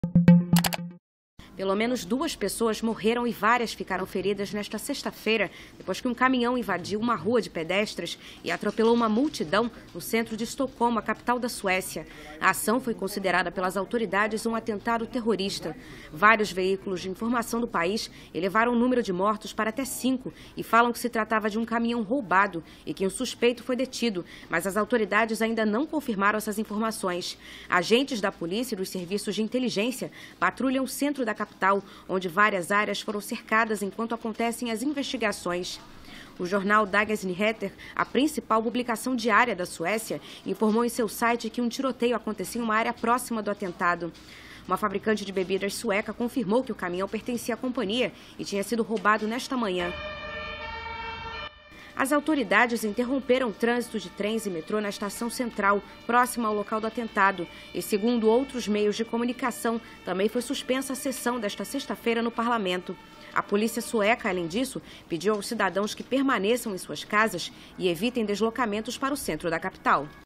Pelo menos 2 pessoas morreram e várias ficaram feridas nesta sexta-feira, depois que um caminhão invadiu uma rua de pedestres e atropelou uma multidão no centro de Estocolmo, a capital da Suécia. A ação foi considerada pelas autoridades um atentado terrorista. Vários veículos de informação do país elevaram o número de mortos para até 5 e falam que se tratava de um caminhão roubado e que um suspeito foi detido, mas as autoridades ainda não confirmaram essas informações. Agentes da polícia e dos serviços de inteligência patrulham o centro da capital, onde várias áreas foram cercadas enquanto acontecem as investigações. O jornal Dagens Nyheter, a principal publicação diária da Suécia, informou em seu site que um tiroteio acontecia em uma área próxima do atentado. Uma fabricante de bebidas sueca confirmou que o caminhão pertencia à companhia e tinha sido roubado nesta manhã. As autoridades interromperam o trânsito de trens e metrô na estação central, próxima ao local do atentado. E, segundo outros meios de comunicação, também foi suspensa a sessão desta sexta-feira no parlamento. A polícia sueca, além disso, pediu aos cidadãos que permaneçam em suas casas e evitem deslocamentos para o centro da capital.